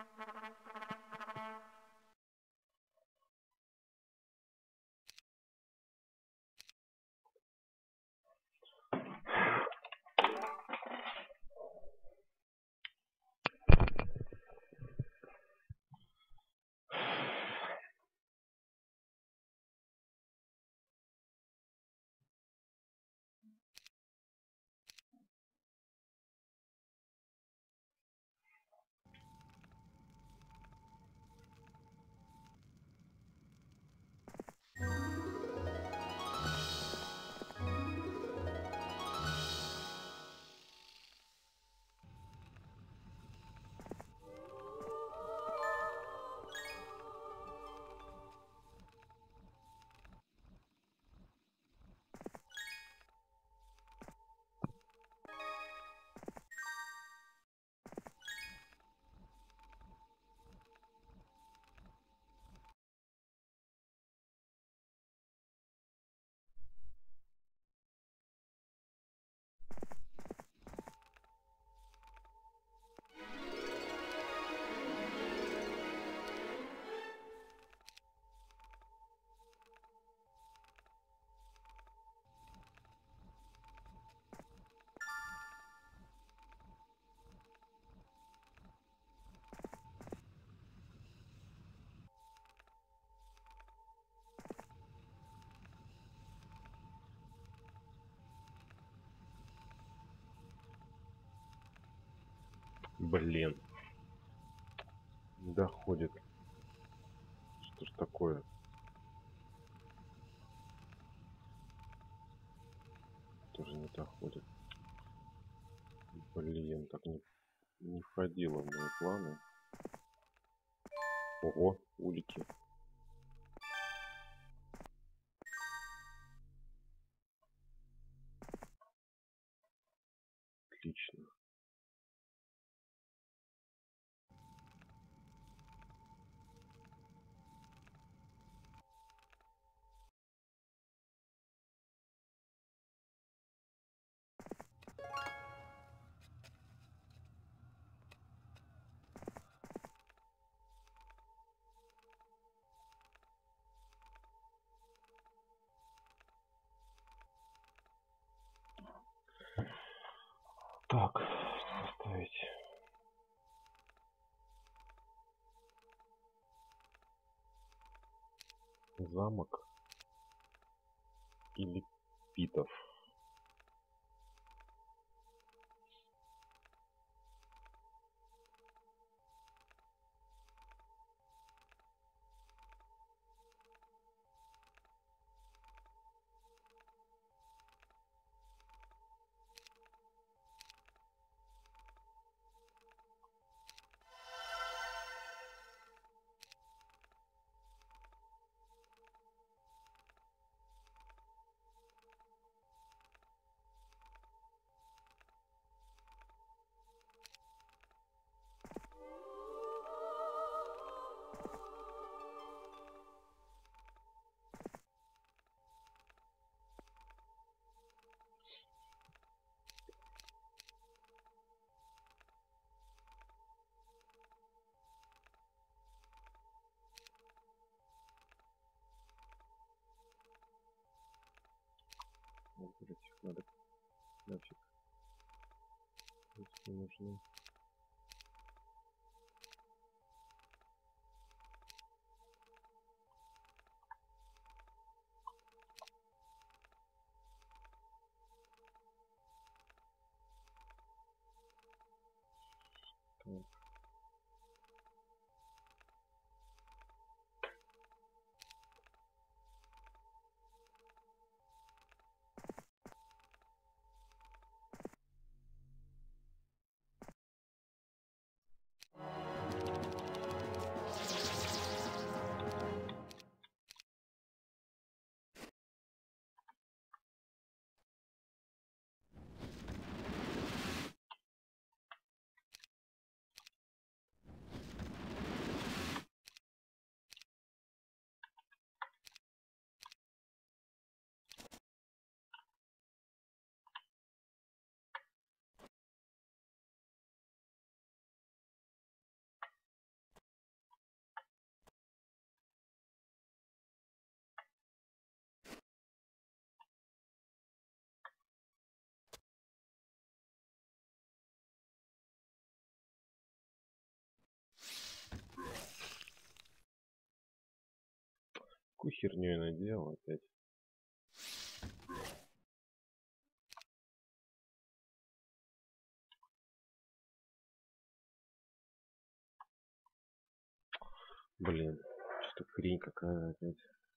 Блин, не доходит. Что ж такое? Тоже не доходит. Блин, так не входило в мои планы. Ого, улики. Отлично. Так, что поставить? Замок или Питов? Надо нафиг. Если нужны. Так. Какую херню я наделал опять? Блин, что хрень какая опять.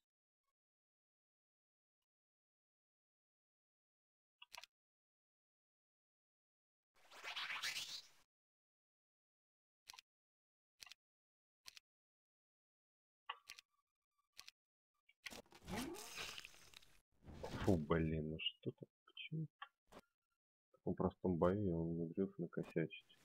Фу, блин, ну что так? Почему? В таком простом бою он умудрился накосячить.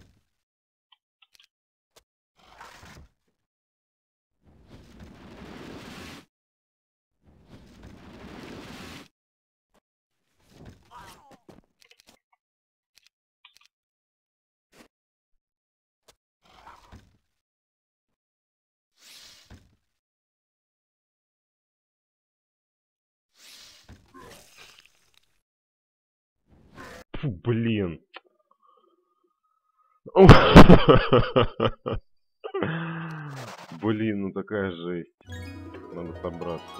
Фу, блин. Блин, ну такая жесть. Надо собраться.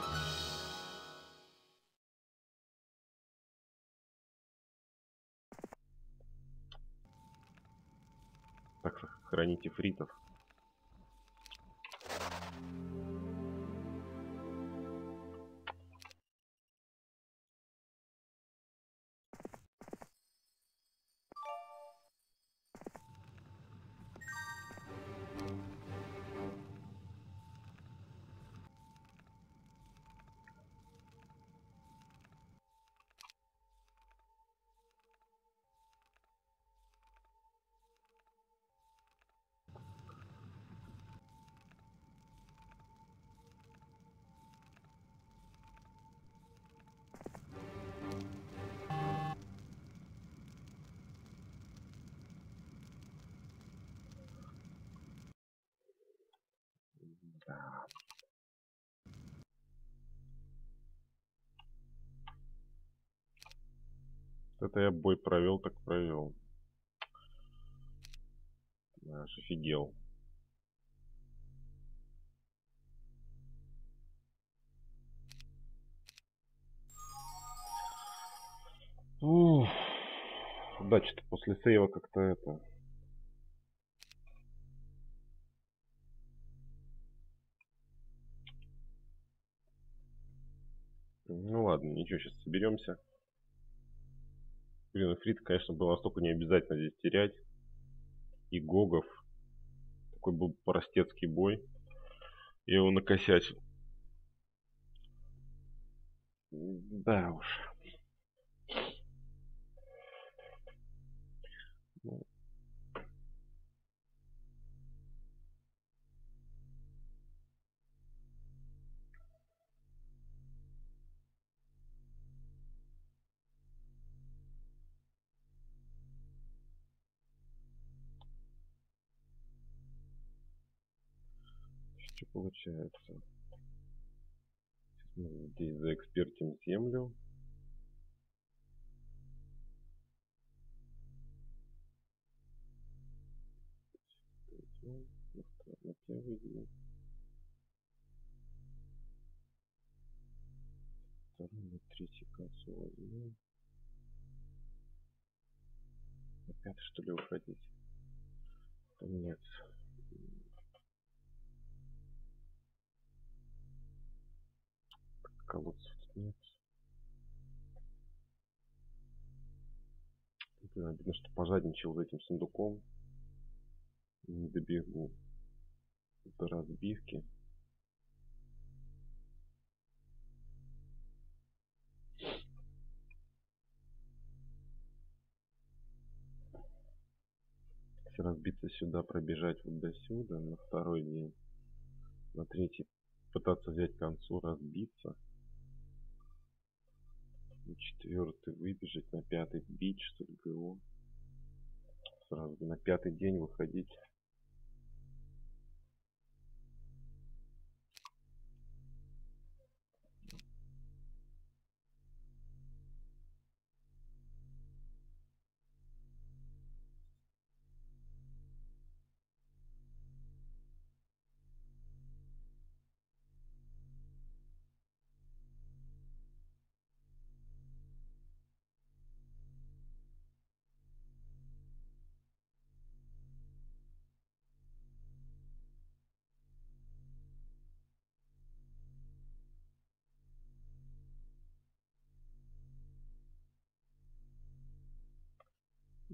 Так, сохраните фритов. Да. Это я бой провел, так провел. Аж офигел. Уф. Да, что-то после сейва как-то это... Ну ладно, ничего, сейчас соберемся. Блин, фрит, конечно, было настолько не обязательно здесь терять. И Гогов. Такой был простецкий бой. Я его накосячил. Да уж. Ну, что получается? Мы здесь заэкспертим землю. На первый день. Второй, на третий кассу возьмем. На пятый, что ли, выходить? Да нет. Колодцев тут нет. Блин, обидно, что пожадничал за этим сундуком. Не добегу до разбивки. Если разбиться сюда, пробежать вот до сюда на второй день. На третий пытаться взять к концу, разбиться. На четвертый выбежать, на пятый бить, что ли, ГО. Сразу на пятый день выходить.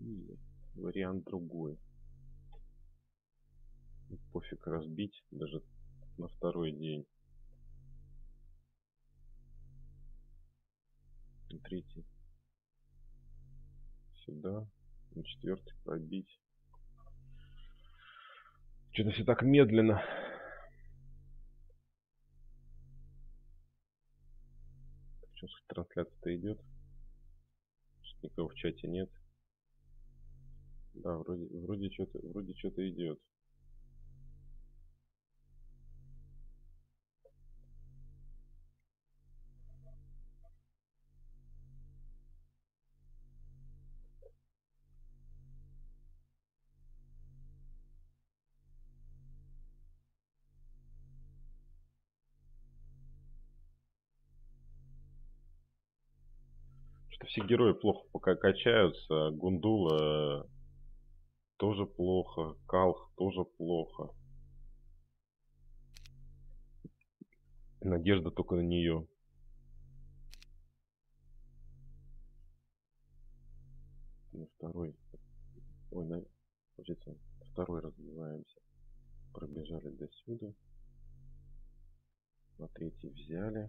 Или вариант другой. Пофиг разбить даже на второй день. На третий. Сюда. На четвертый пробить. Что-то все так медленно. Сейчас трансляция-то идет. Никого в чате нет. Да, вроде что-то идет. Что все герои плохо пока качаются. Гундула тоже плохо. Калх тоже плохо. Надежда только на нее. На второй. Ой, получается, второй развиваемся. Пробежали до сюда. На третий взяли.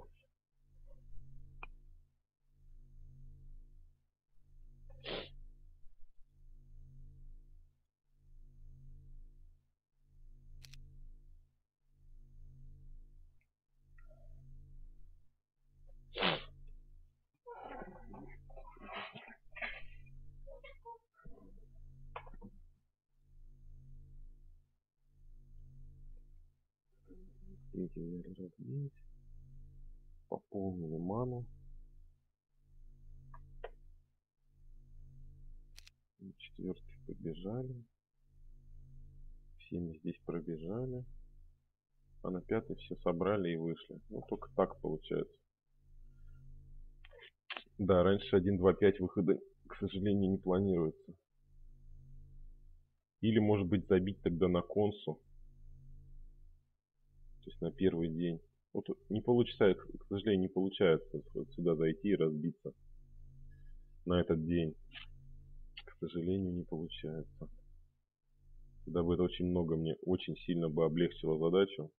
Третий взяли разбить. Пополнили ману. На четвертый побежали. Всеми здесь пробежали. А на пятый все собрали и вышли. Ну, только так получается. Да, раньше 1, 2, 5 выхода, к сожалению, не планируется. Или, может быть, забить тогда на консу. То есть на первый день. Вот не получается, к сожалению, не получается вот сюда зайти и разбиться на этот день. К сожалению, не получается. Тогда бы это очень много мне, очень сильно бы облегчило задачу.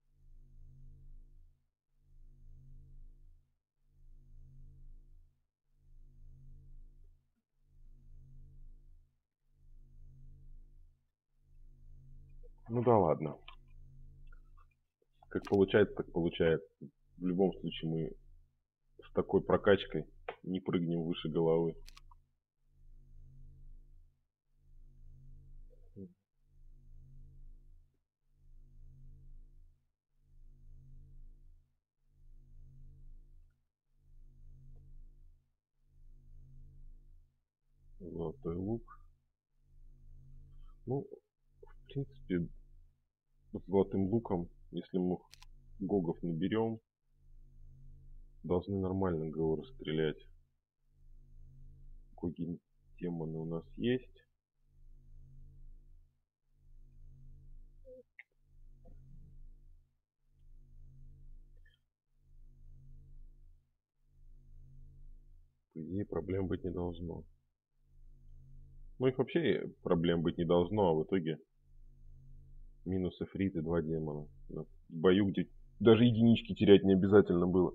Ну да ладно. Как получается, так получается. В любом случае мы с такой прокачкой не прыгнем выше головы. Золотой лук. Ну, в принципе, с золотым луком, если мы гогов наберем, должны нормально ГО расстрелять. Гоги демоны у нас есть. По идее, проблем быть не должно. Ну, их вообще проблем быть не должно, а в итоге минус эфрит и 2 демона. В бою, где даже единички терять не обязательно было.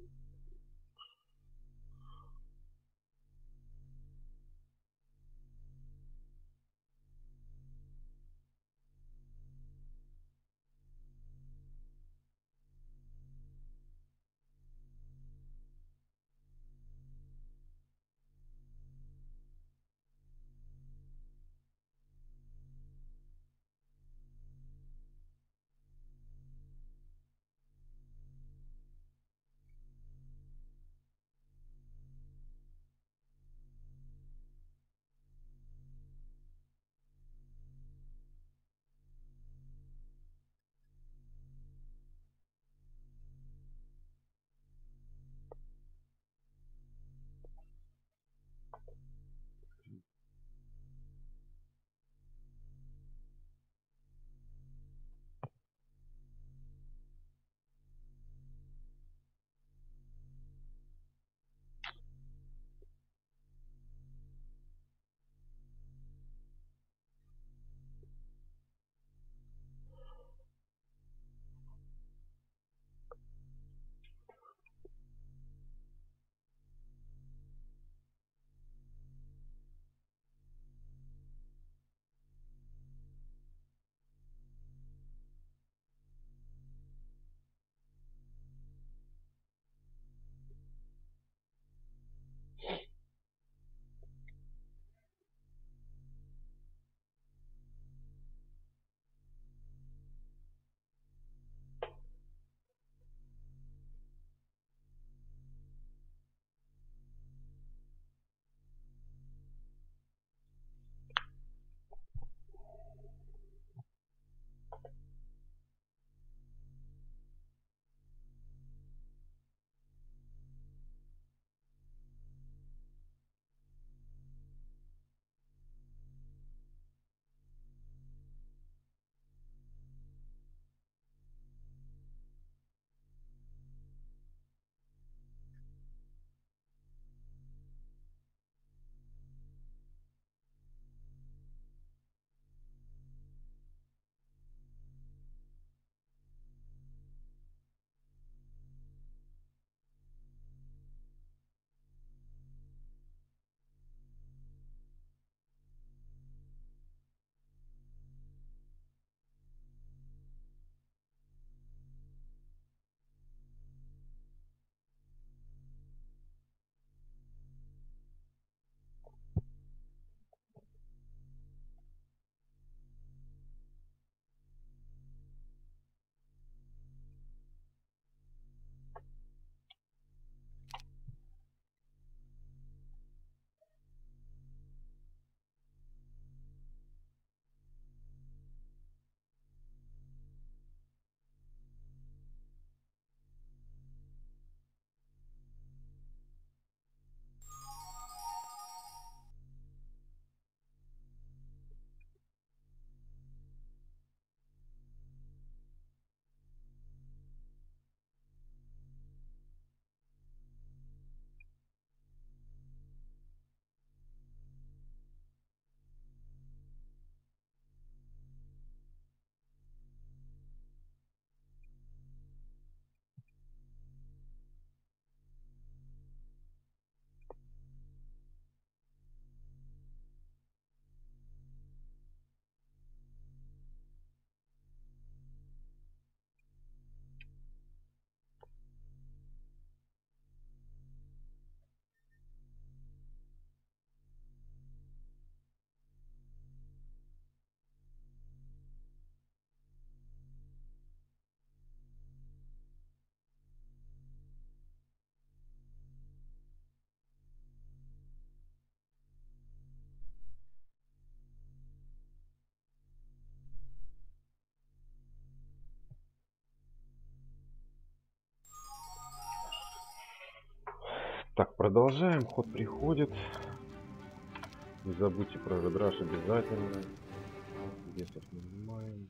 Так, продолжаем. Ход приходит. Не забудьте про редраж обязательно. Весов нажимаем.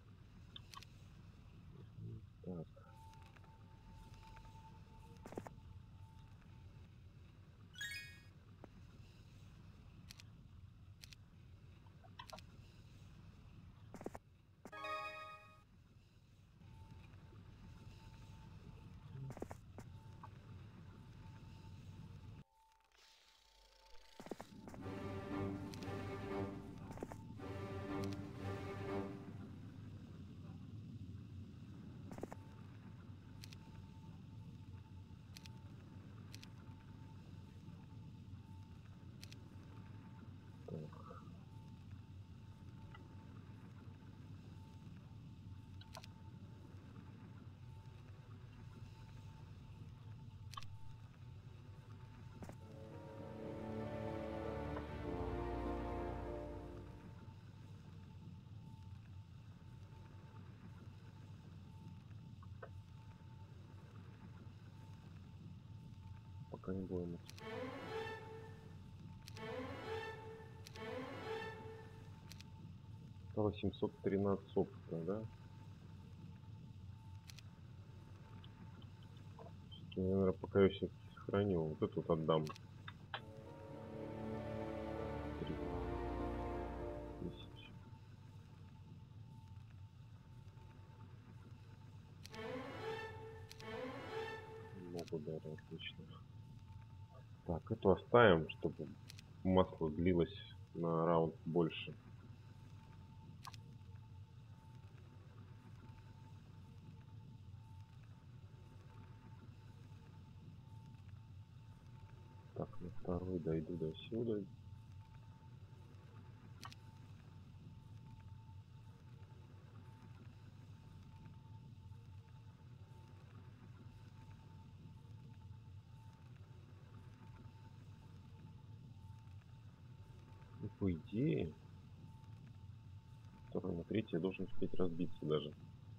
Так. Пока не будем. Стало 713 опыта, да? Я, наверное, пока я все сохраню. Вот эту вот отдам. 3000. Могу даже, отлично. Так, эту оставим, чтобы масло длилось на раунд больше. Так, на второй дойду до сюда. И по идее, второй на третий я должен успеть разбиться даже.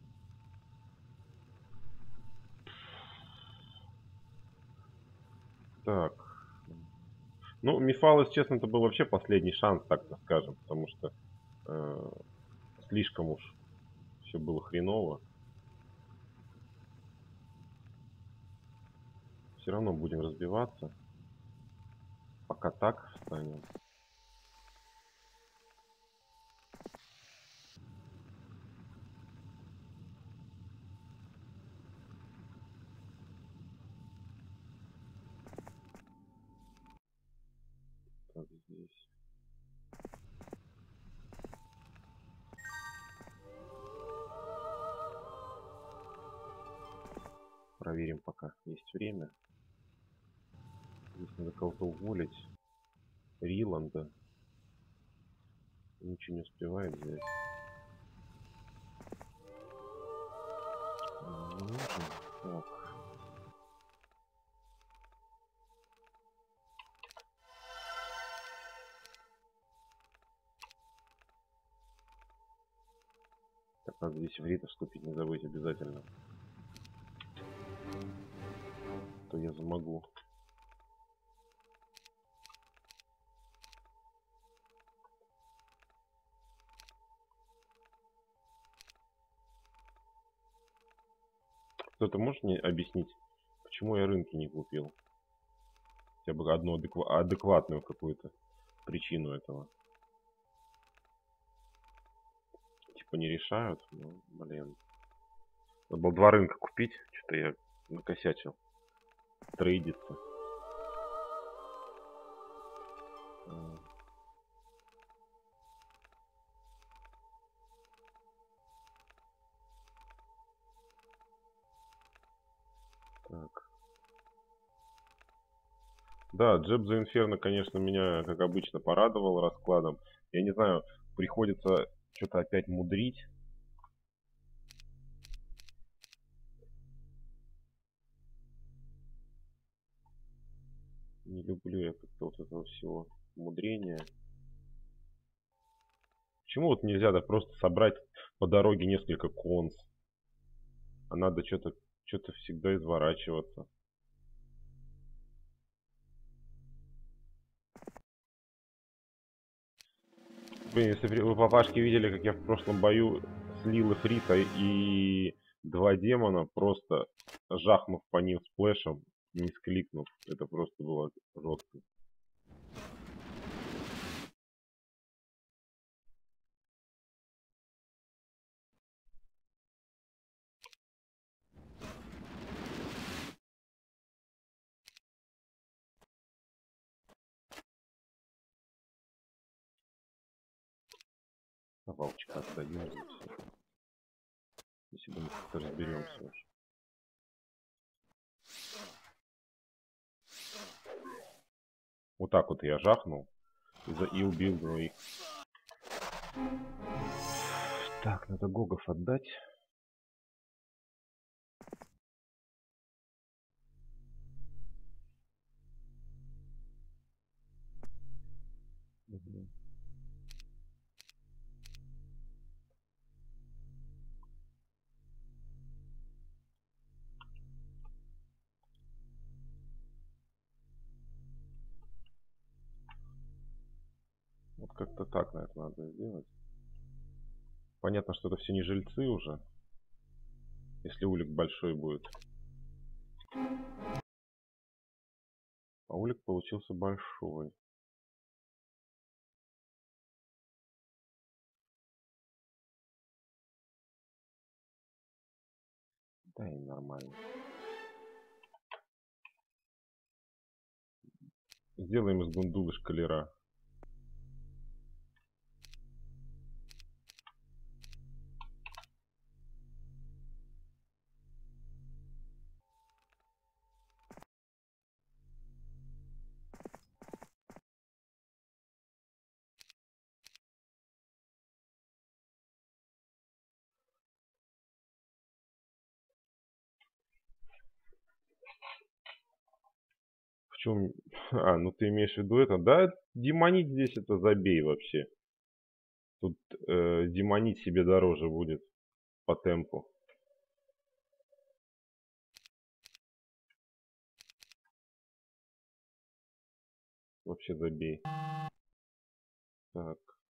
Так. Ну, Мифалос, честно, это был вообще последний шанс, так-то скажем, потому что слишком уж все было хреново. Все равно будем разбиваться. Пока так встанем. Так, здесь. Проверим, пока есть время. Здесь надо кого-то уволить. Риланда. Ничего не успевает взять. Не нужно. Так. Так, надо здесь в ритм вступить, не забыть обязательно. То я замогу. Кто-то может мне объяснить, почему я рынки не купил? Хотя бы одну адекватную какую-то причину этого. Типа не решают. Ну, блин. Надо было 2 рынка купить. Что-то я накосячил. Трейдиться. Так. Да, Джеб за Инферно, конечно, меня, как обычно, порадовал раскладом. Я не знаю, приходится что-то опять мудрить. Не люблю я как-то вот этого всего мудрения. Почему вот нельзя так просто собрать по дороге несколько конс? А надо что-то всегда изворачиваться. Блин, если вы папашки видели, как я в прошлом бою слил Эфрита и 2 демона, просто жахнув по ним сплэшем, не скликнув. Это просто было жестко. Волчка отдаем за все. Если бы мы как-то разберемся уже. Вот так вот я жахнул и убил двоих. Так, надо гогов отдать. Угу. Вот как-то так, наверное, надо сделать. Понятно, что это все не жильцы уже. Если улик большой будет. А улик получился большой. Да и нормально. Сделаем из гундулы шкалера. В чем? А, ну ты имеешь в виду это? Да, демонить здесь это забей вообще. Тут демонить себе дороже будет по темпу. Вообще забей. Так.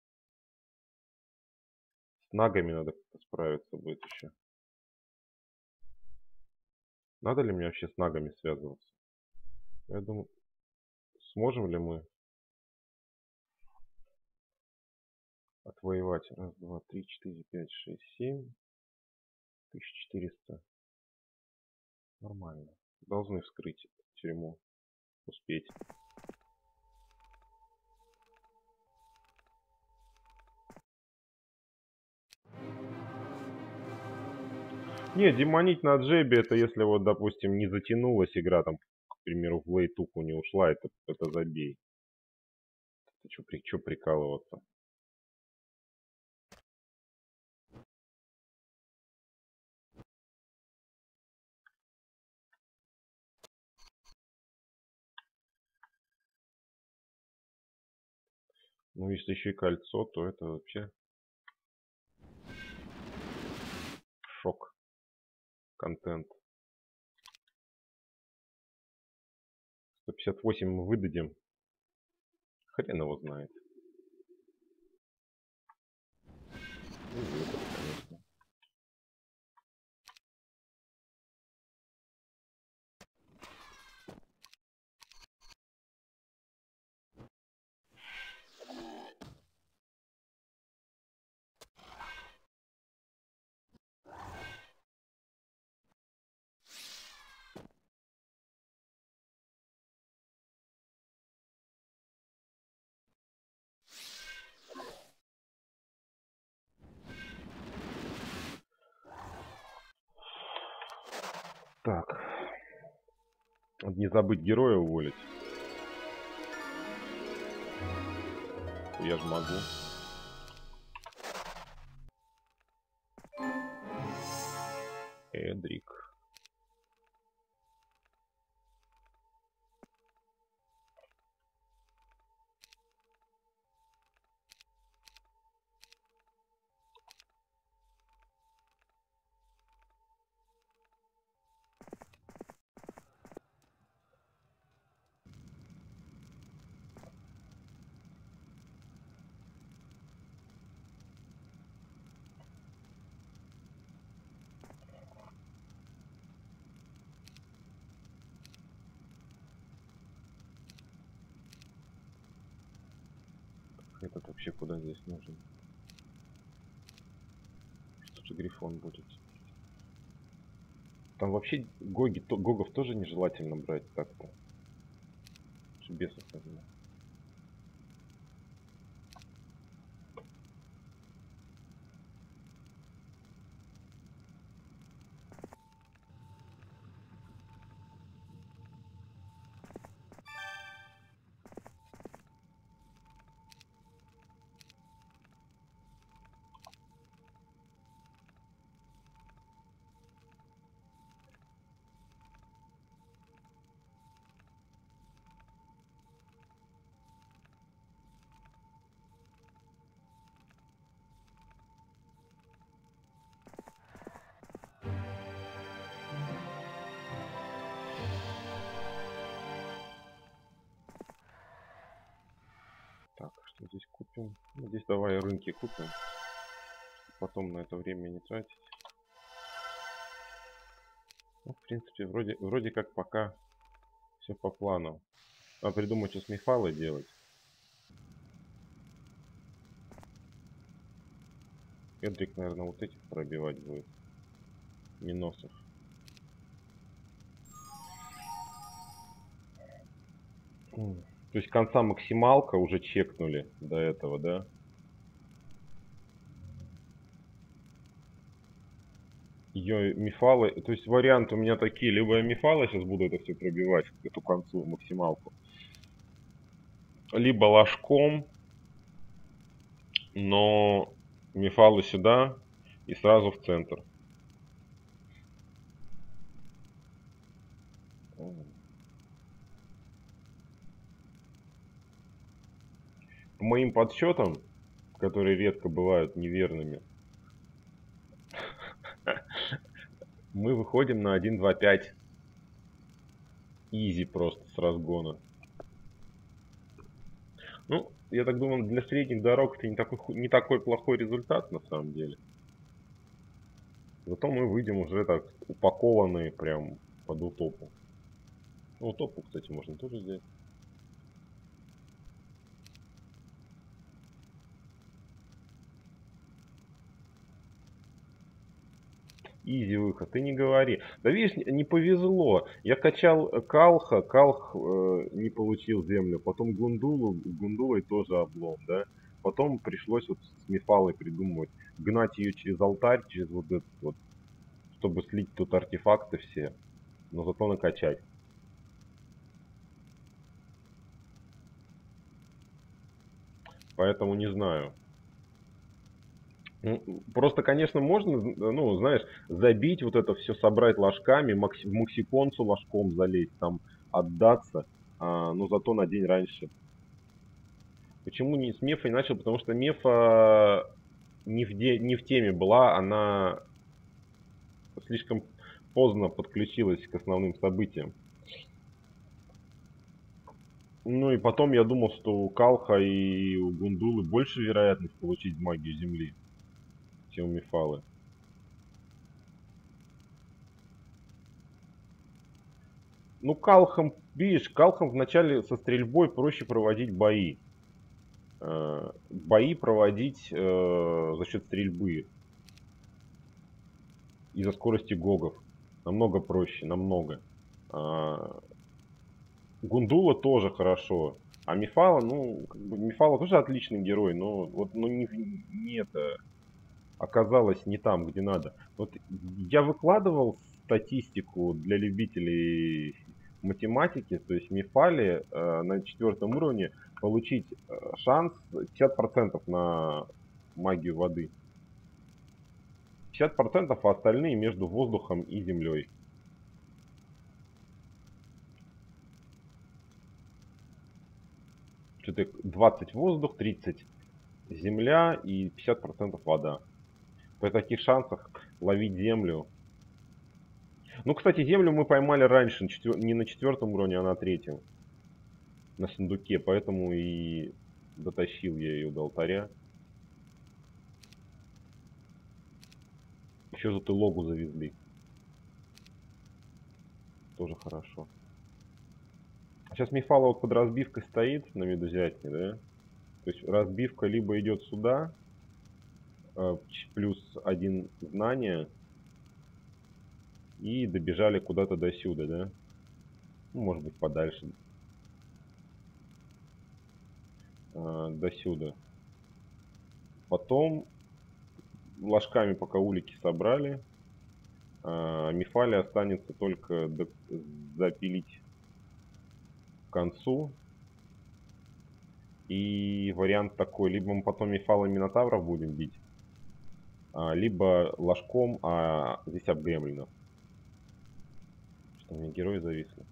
С нагами надо как-то справиться будет еще. Надо ли мне вообще с нагами связываться? Я думаю, сможем ли мы отвоевать? Раз, два, три, четыре, пять, шесть, 7. 1400. Нормально. Должны вскрыть тюрьму. Успеть. Не, демонить на джебе, это если вот, допустим, не затянулась игра, там, к примеру, в лейтуху не ушла, это забей. Ты чё прикалываться? Ну, если еще и кольцо, то это вообще шок. Контент. 158 мы выдадим. Хрен его знает. Ну, выдали, конечно. Так. Надо не забыть героя уволить. Я же могу. Эдрик. Этот вообще куда здесь нужен? Что же Грифон будет? Там вообще гогов тоже нежелательно брать так-то. Бесов возьму. Так, что здесь купим? Ну, здесь давай рынки купим. Потом на это время не тратить. Ну, в принципе, вроде как пока все по плану. Надо придумать, что с Мефалой делать. Эдрик, наверное, вот этих пробивать будет. Миносов. То есть конца максималка уже чекнули до этого, да? Ее мифалы, то есть варианты у меня такие, либо я мифалы сейчас буду это все пробивать, эту концу максималку, либо ложком, но мифалы сюда и сразу в центр. По моим подсчетам, которые редко бывают неверными, мы выходим на 1.2.5. Изи просто с разгона. Ну, я так думаю, для средних дорог это не такой плохой результат на самом деле. Зато мы выйдем уже так упакованные прям под утопу. Ну, утопу, кстати, можно тоже взять. Изи выход, ты не говори. Да видишь, не повезло. Я качал Калха, Калх не получил землю. Потом Гундулу, Гундулой тоже облом, да. Потом пришлось вот с Мефалой придумывать. Гнать ее через алтарь, через вот этот вот, чтобы слить тут артефакты все. Но зато накачать. Поэтому не знаю. Ну, просто, конечно, можно, ну, знаешь, забить вот это все, собрать ложками, в Максиконцу ложком залезть, там, отдаться, но зато на день раньше. Почему не с Мефой начал? Потому что Мефа не в теме была, она слишком поздно подключилась к основным событиям. Ну и потом я думал, что у Калха и у Гундулы больше вероятность получить магию Земли, чем у Мефалы. Ну, Калхам, видишь, Калхам вначале со стрельбой проще проводить бои. Бои проводить за счет стрельбы из-за скорости гогов. Намного проще, намного. Э, Гундула тоже хорошо. А Мифала, ну, как бы Мифала тоже отличный герой, но вот ну, не это оказалось не там, где надо. Вот я выкладывал статистику для любителей математики, то есть Мифали на 4 уровне получить шанс 50% на магию воды. 50%, а остальные между воздухом и землей. Что-то 20 воздух, 30 земля и 50% вода. При таких шансах ловить землю. Ну, кстати, землю мы поймали раньше, не на 4 уровне, а на 3. На сундуке, поэтому и дотащил я ее до алтаря. Еще зато логу завезли. Тоже хорошо. Сейчас Мифала вот под разбивкой стоит на медузятне, да? То есть разбивка либо идет сюда, плюс 1 знание, и добежали куда-то до сюда, да? Ну, может быть, подальше. До сюда. Потом ложками пока улики собрали. Мефали останется только запилить к концу. И вариант такой, либо мы потом мефала минотавров будем бить, либо ложком, здесь об гремлинов. Что у меня герои зависли.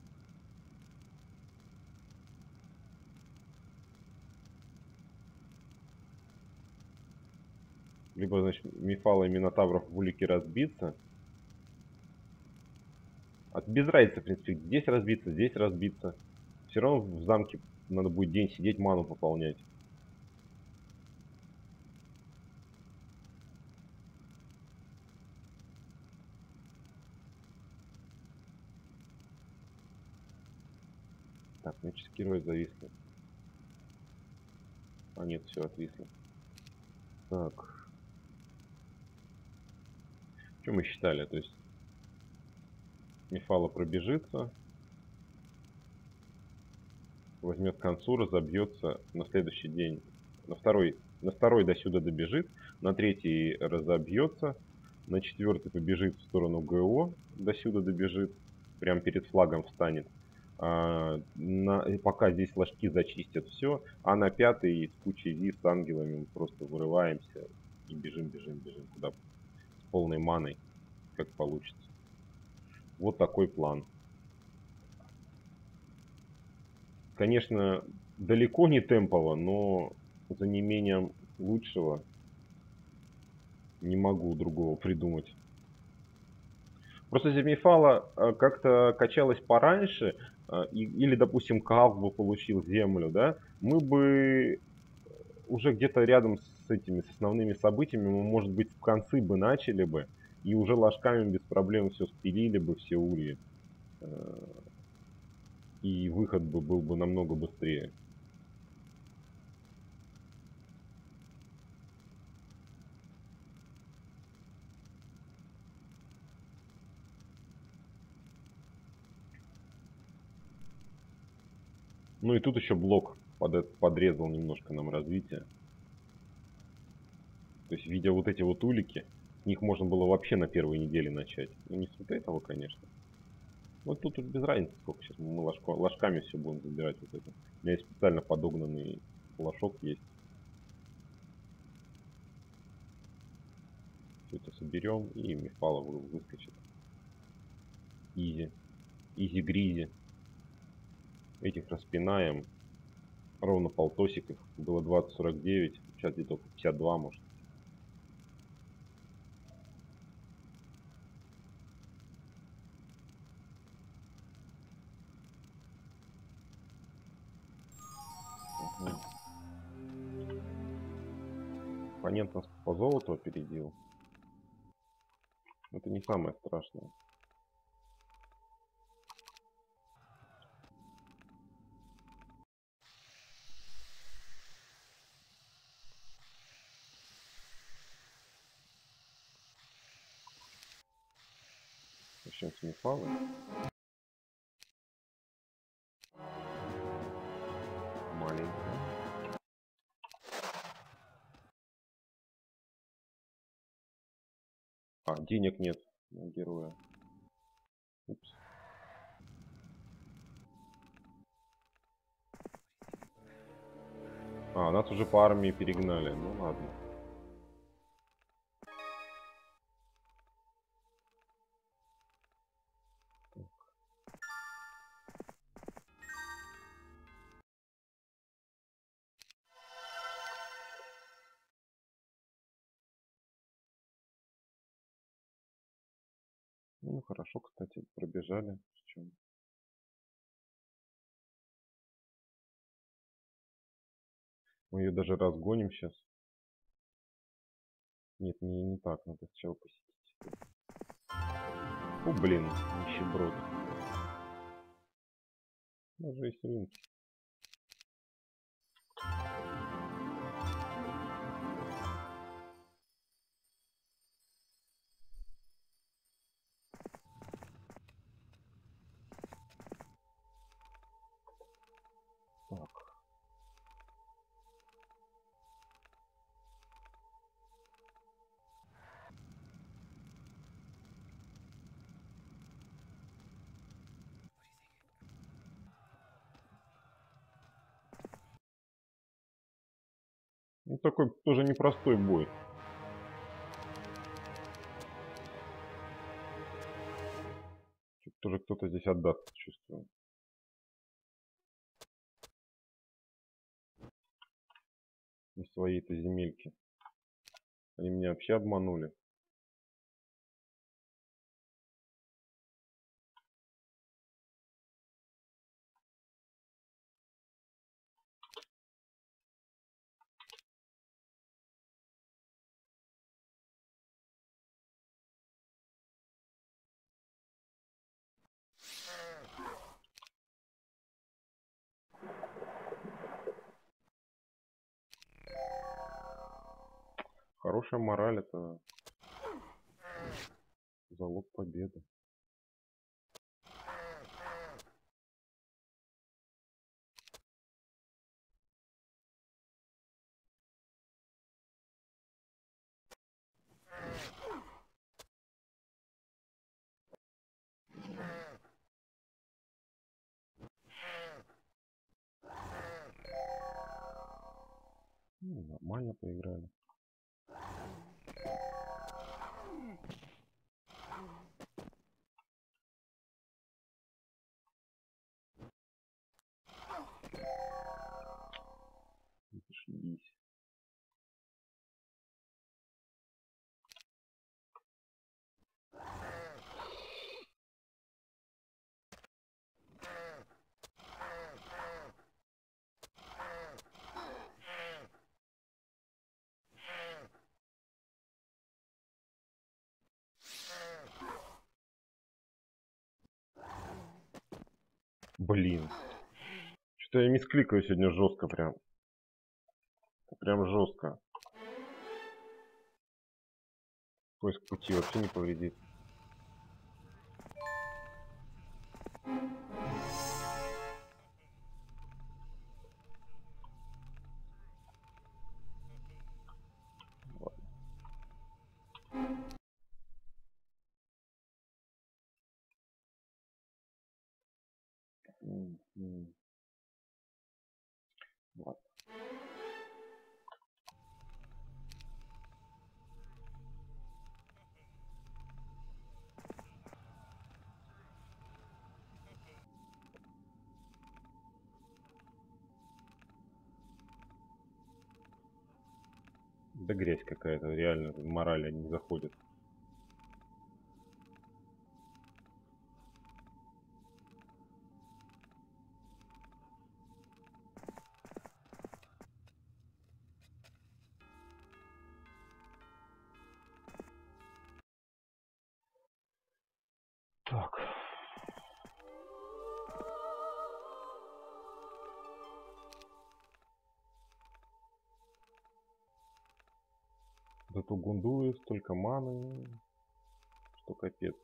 Либо, значит, мефала и минотавров в улике разбиться. Без разницы, в принципе, здесь разбиться. Все равно в замке надо будет день сидеть, ману пополнять. Так, значит, герои зависли. Нет, все, отвисли. Так. Что мы считали? То есть мефала пробежится, возьмет к концу, разобьется на следующий день. На второй до сюда добежит, на третий разобьется, на четвертый побежит в сторону ГО, до сюда добежит, прям перед флагом встанет. Пока здесь ложки зачистят все, а на пятый с кучей Ви с ангелами мы просто вырываемся и бежим куда с полной маной, как получится. Вот такой план. Конечно, далеко не темпово, но за неимением лучшего не могу другого придумать. Просто если Мефала как-то качалась пораньше, или, допустим, Кав бы получил землю, да, мы бы уже где-то рядом с этими, с основными событиями, мы, может быть, в конце бы начали бы, и уже ложками без проблем все спилили бы, все ульи. И выход бы был бы намного быстрее. Ну и тут еще блок подрезал немножко нам развитие. То есть, видя вот эти вот улики, с них можно было вообще на первой неделе начать. Ну, не с вот этого, конечно. Вот тут без разницы, сколько сейчас мы ложками все будем забирать вот это. У меня есть специально подогнанный флажок есть. Все это соберем, и мефала выскочит. Изи. Изи-гризи. Этих распинаем. Ровно полтосик их. Было 20-49. Сейчас где-то 52, может. Угу. Оппонент нас по золоту опередил. Это не самое страшное. Начнем с мефалы. Маленькая. Денег нет на героя. Упс. Нас уже по армии перегнали. Ну ладно. Так. Ну хорошо, кстати, пробежали. В чем? Мы ее даже разгоним сейчас. Нет, не так, надо сначала посетить. О, блин, нищеброд. Даже есть рынки. Ну, такой тоже непростой бой. Чё-то тоже кто-то здесь отдаст, чувствую. Из своей-то земельки. Они меня вообще обманули. Хорошая мораль — это залог победы. Ну, нормально поиграли. Зашибись. Блин. Что-то я мискликаю сегодня жестко прям. Прям жестко. Поиск пути вообще не повредит. Ладно. Ладно. Да грязь какая-то, реально, мораль не заходит. Так. Зато гундует столько маны, что капец.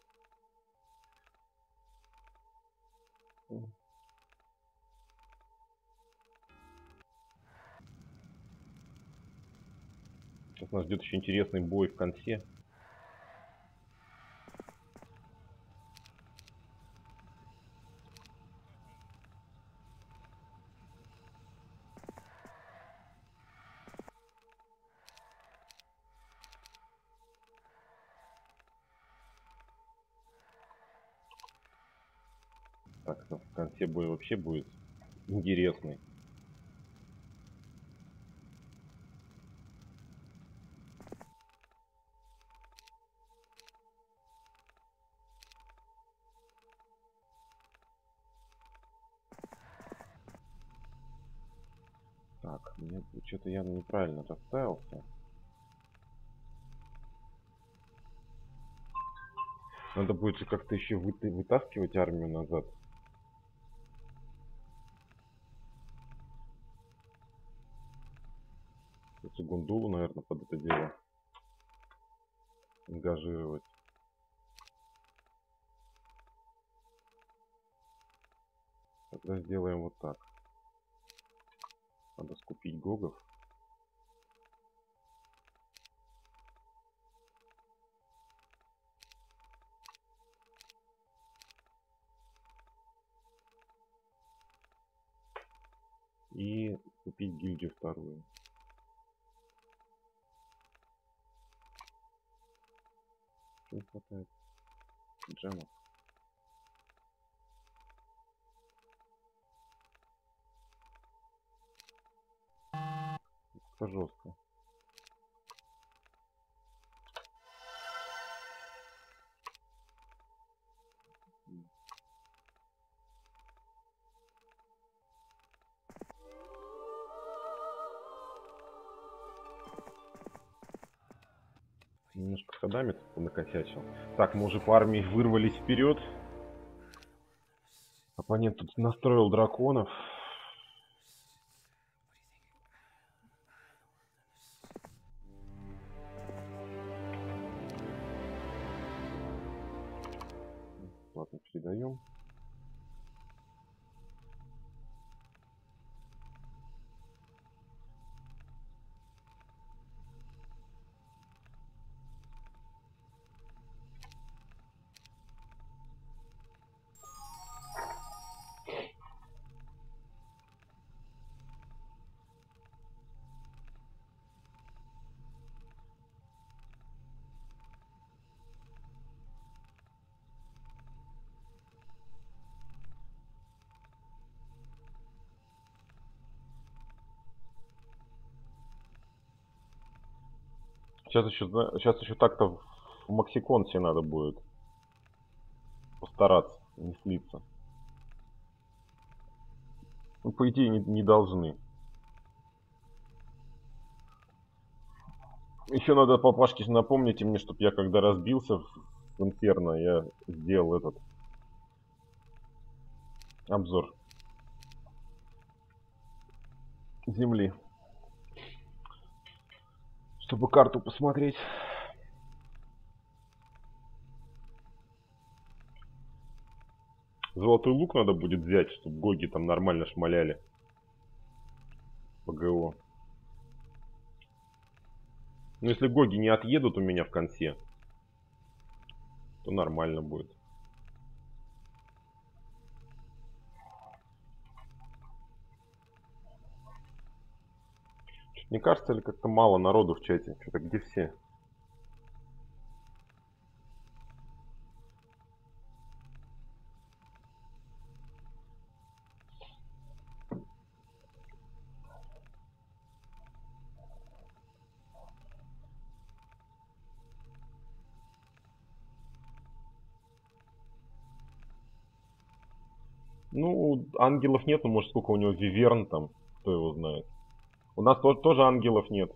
Сейчас нас ждет еще интересный бой в конце. Так, в конце бой вообще будет интересный. Так, мне что-то я неправильно расставился. Надо будет же как-то еще вытаскивать армию назад. Цугундулу, наверное, под это дело ангажировать. Тогда сделаем вот так. Надо скупить гогов. И купить гильдию вторую. Не хватает джема. Это жестко. Немножко ходами накосячил. Так, мы уже по армии вырвались вперед. Оппонент тут настроил драконов. Ладно, передаем. Сейчас еще так-то в Максикон себе надо будет постараться, не слиться. Ну, по идее, не должны. Еще надо, папашке, напомните мне, чтобы я когда разбился в Инферно, я сделал этот обзор земли. Чтобы карту посмотреть. Золотой лук надо будет взять, чтобы гоги там нормально шмаляли. ПГО. Ну, если гоги не отъедут у меня в конце, то нормально будет. Не кажется ли как-то мало народу в чате? Что-то где все? Ну, ангелов нет, ну может сколько у него виверн там, кто его знает. У нас тоже ангелов нет.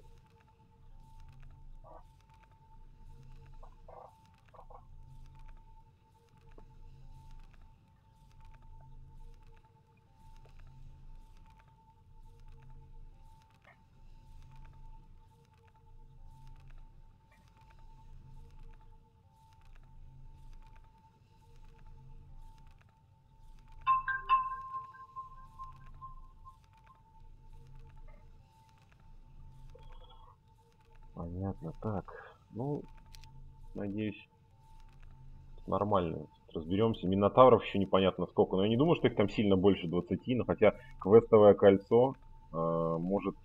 Понятно, так. Ну, надеюсь, нормально разберемся. Минотавров еще непонятно сколько. Но я не думаю, что их там сильно больше 20. Но хотя квестовое кольцо может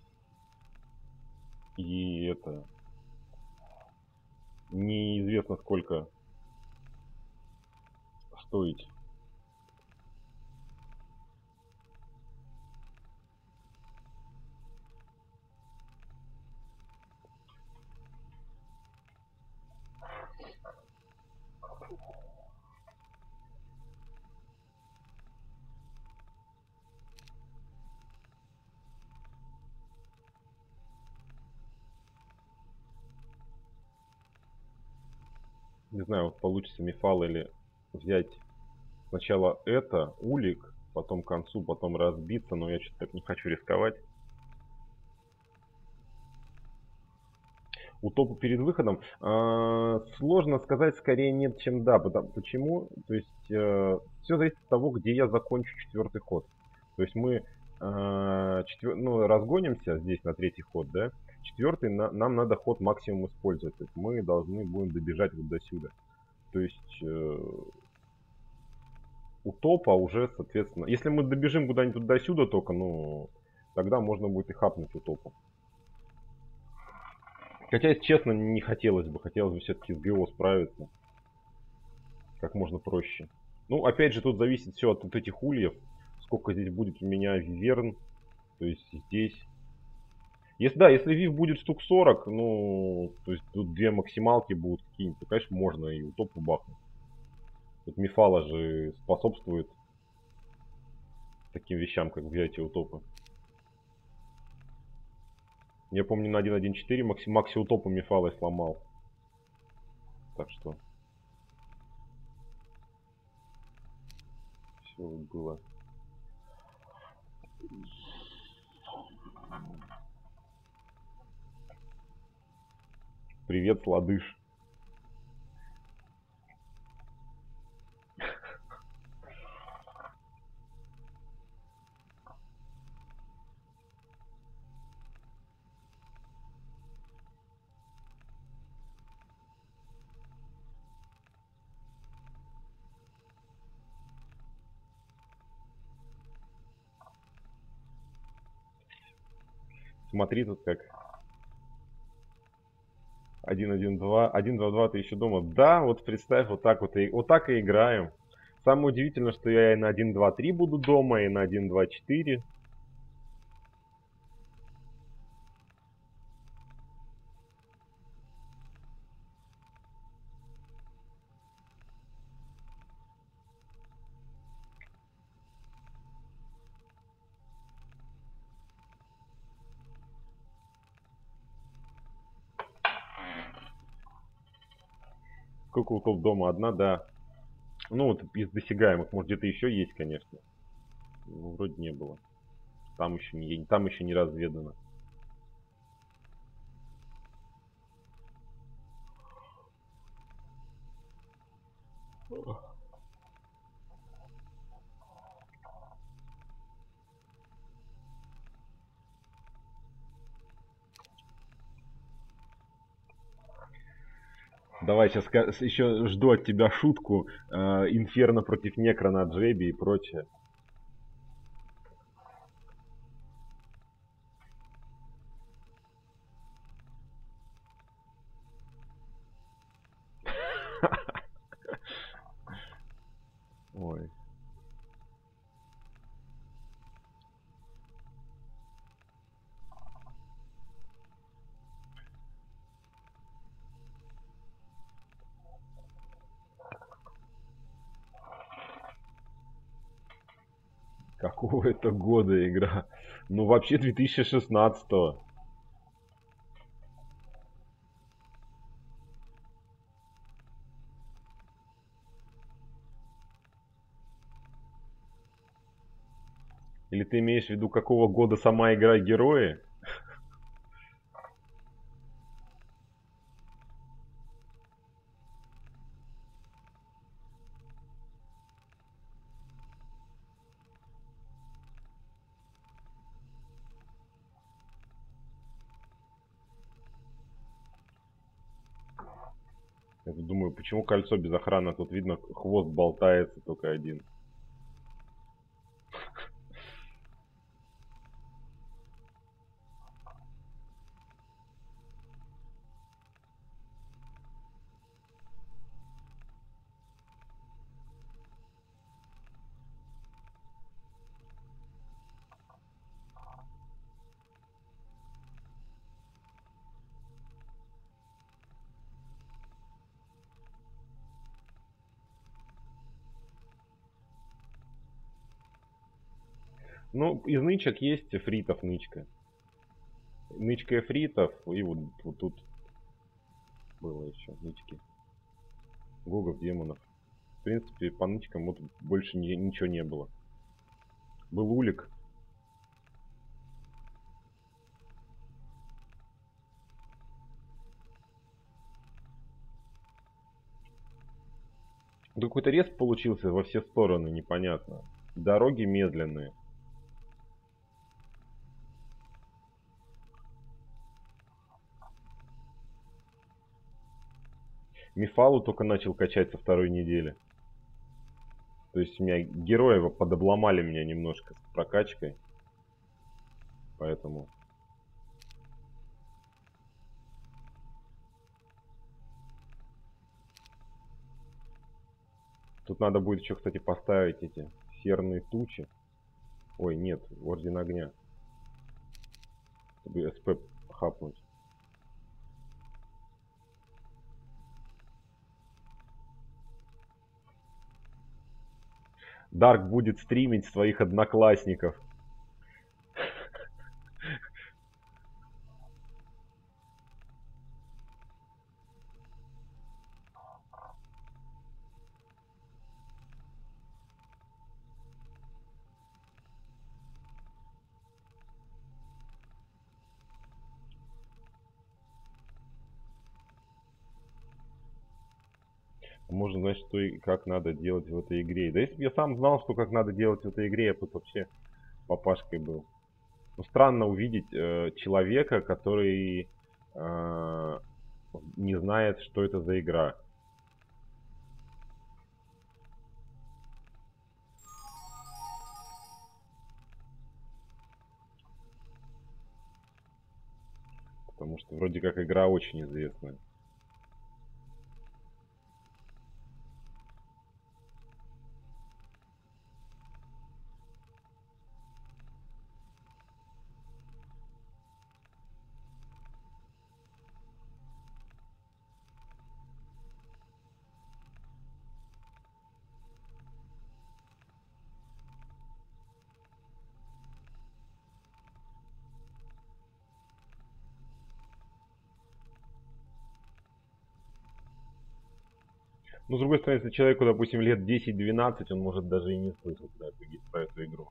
и это... Неизвестно сколько стоить. Не знаю, вот получится мифал или взять сначала это, улик, потом к концу, потом разбиться, но я что-то так не хочу рисковать. Утопу перед выходом сложно сказать, скорее нет, чем да. Почему? То есть все зависит от того, где я закончу четвертый ход. То есть мы разгонимся здесь на третий ход, да? Четвертый нам надо ход максимум использовать. То есть мы должны будем добежать вот до сюда. То есть у топа уже, соответственно, если мы добежим куда-нибудь до сюда только, ну, тогда можно будет и хапнуть у топа. Хотя, если честно, не хотелось бы. Хотелось бы все-таки с ГО справиться. как можно проще. Ну, опять же, тут зависит все от вот этих ульев. Сколько здесь будет у меня виверн. То есть здесь... Если, да, если вив будет штук 40, ну, то есть тут две максималки будут какие-нибудь, то, конечно, можно и утопу бахнуть. Тут мифала же способствует таким вещам, как взятие утопы. Я помню, на 1.1.4 макси утопу мифалой сломал. Так что... Все было. Привет, сладыш. Смотри тут как. 1.1.2. 1.2.2 ты еще дома. Да, вот представь, вот так вот и играем. Самое удивительное, что я и на 1.2.3 буду дома, и на 1.2.4. Сколько утоп дома? Одна, да. Ну, вот из досягаемых, может, где-то еще есть, конечно. Ну, вроде не было. Там еще не разведано. Давай, сейчас еще жду от тебя шутку. Инферно против Некро на Джебе и прочее. Ой. Какого это года игра? Ну, вообще 2016-го. Или ты имеешь в виду, какого года сама игра герои? Я думаю, почему кольцо без охраны? Тут видно, хвост болтается только один. Ну, из нычек есть эфритов нычка. Нычка эфритов, и вот тут было еще нычки. Гогов, демонов. В принципе, по нычкам вот больше ничего не было. Был улик. Да какой-то рез получился во все стороны, непонятно. Дороги медленные. Мифалу только начал качать со второй недели. То есть у меня герои подобломали меня немножко с прокачкой. Поэтому... Тут надо будет еще, кстати, поставить эти серные тучи. Ой, нет, орден огня. Чтобы СП хапнуть. Дарк будет стримить своих одноклассников. Можно знать, что и как надо делать в этой игре. Да если бы я сам знал, что как надо делать в этой игре, я бы тут вообще папашкой был. Ну, странно увидеть человека, который не знает, что это за игра. Потому что вроде как игра очень известная. Ну, с другой стороны, если человеку, допустим, лет 10-12, он может даже и не слышать про эту игру.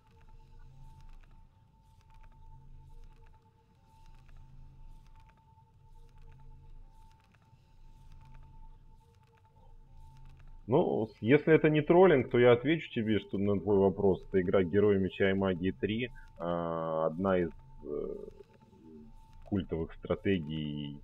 Ну, если это не троллинг, то я отвечу тебе, что на твой вопрос. Это игра Герои Меча и Магии 3. Одна из культовых стратегий.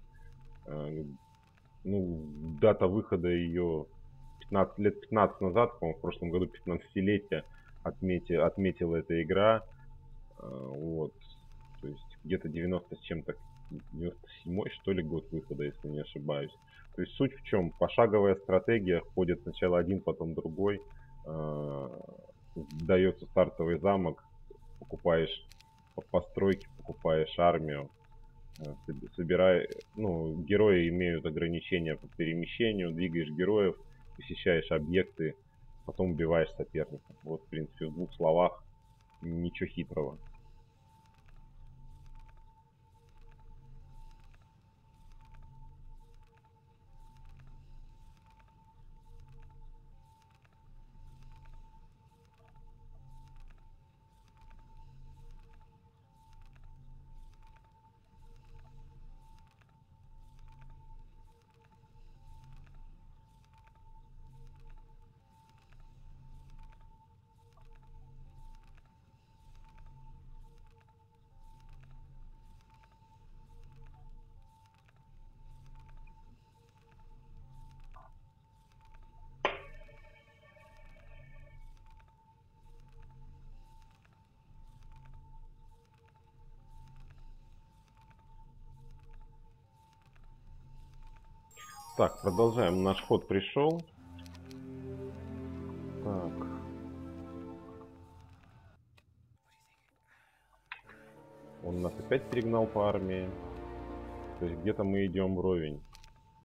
Ну, дата выхода ее 15 лет 15 назад, по-моему, в прошлом году 15-летие отметила эта игра. Вот. То есть где-то 90 с чем-то, 97-й, что ли, год выхода, если не ошибаюсь. То есть суть в чем? Пошаговая стратегия, ходит сначала один, потом другой. Дается стартовый замок, покупаешь постройки, покупаешь армию, собирай, ну, герои имеют ограничения по перемещению, двигаешь героев, посещаешь объекты, потом убиваешь соперника. Вот, в принципе, в двух словах, ничего хитрого. Так, продолжаем. Наш ход пришел. Так. Он нас опять перегнал по армии. То есть где-то мы идем вровень.